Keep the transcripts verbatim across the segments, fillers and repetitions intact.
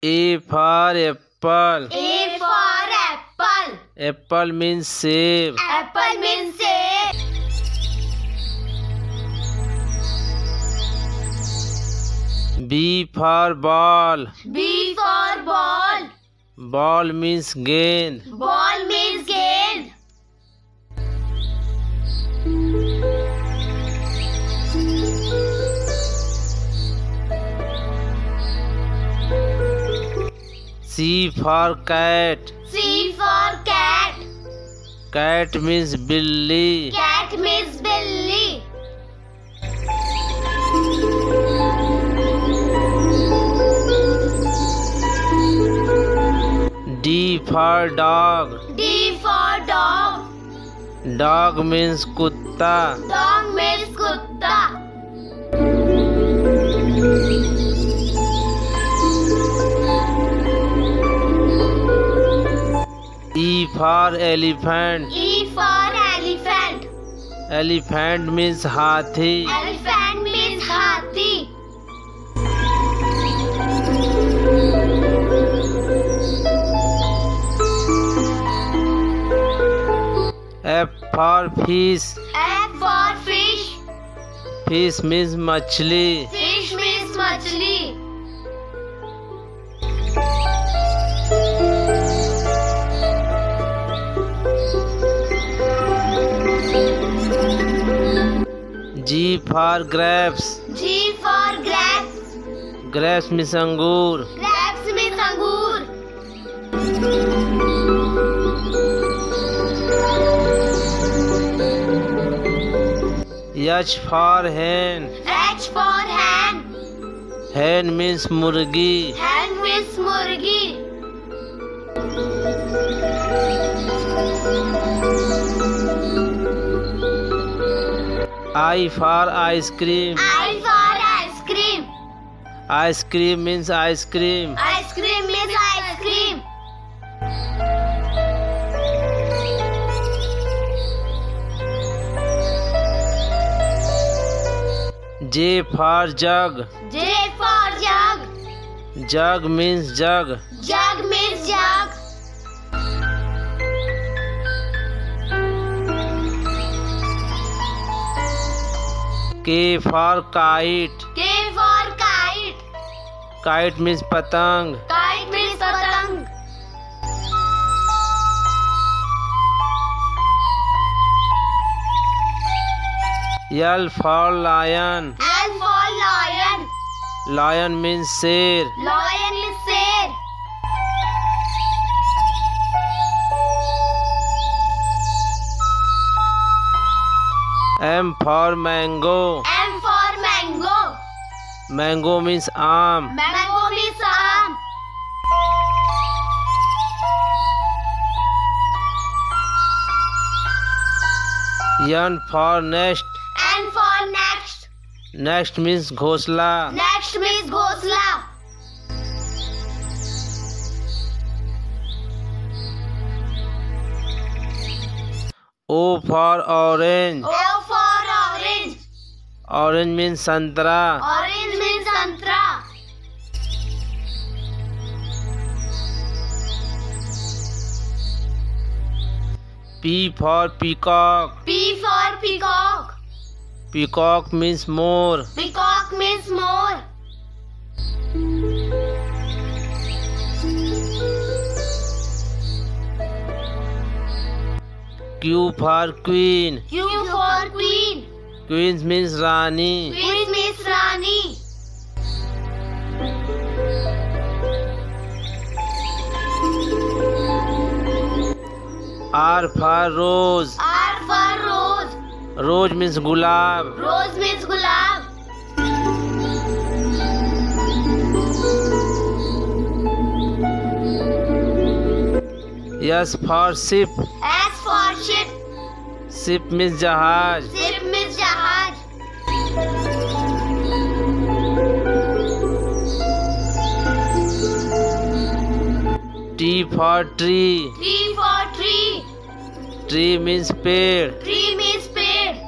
A for apple. A for apple. Apple means save. Apple means save. B for ball. B for ball. Ball means gain. Ball means gain. C for cat. C for cat. Cat means billy. Cat means billy. D for dog. D for dog. Dog means kutta. Dog means kutta. E for elephant. E for elephant. Elephant means hathi. Elephant means hathi. F for fish. F for fish. Fish means machli. Fish means machli. G for grapes. G for grapes. Grapes means angur. Grapes means angur. H for hen. H for hen. Hen means murgi. Hen means murgi. I for ice cream. I for ice cream. Ice cream means ice cream. Ice cream means ice cream. J for jug. J for jug. Jug means jug. Jug means jug. K for kite. K for kite. Kite means patang. Kite means patang. L for lion. L for lion. Lion means sher. Lion means sher. M for mango. M for mango. Mango means aam. Mango means aam. N for nest. N for next. Next means ghosla. Next means ghosla. O for orange. O for orange. Orange means santra. Orange means santra. P for peacock. P for peacock. Peacock means more. Peacock means more. Q for queen. Q for queen. Queen means rani. Queen means rani. R for rose. R for rose. Rose means gulab. Rose means gulab. S for ship. S for ship. Ship means jahaj. Ship means jahaj. T for tree. T for tree. Tree means पेड़. Tree means पेड़.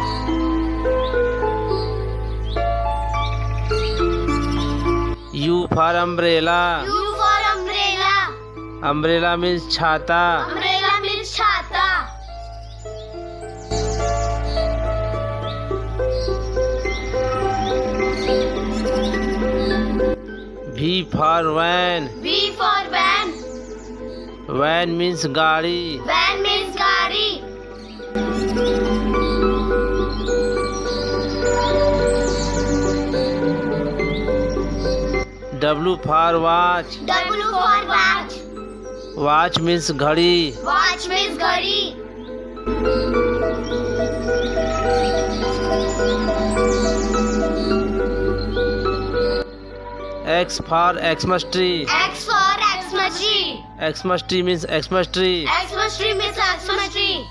U for umbrella. U for umbrella. Umbrella means छाता. Umbrella means छाता. V for van. V for van. Van means गाड़ी. Van means गाड़ी. W for watch. W for watch. Watch means घड़ी. Watch means घड़ी. X for Xmas tree. X for Xmas tree. Xmas tree means Xmas tree. Xmas tree means Xmas tree.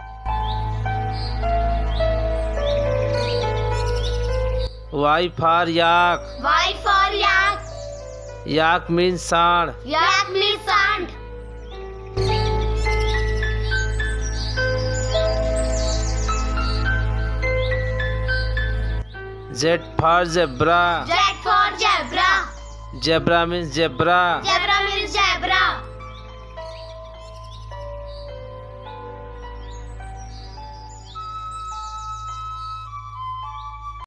Y for yak. Y for yak. Yak means सांड. Yak means sand. Z for zebra. Z for zebra. Zebra means zebra. Zebra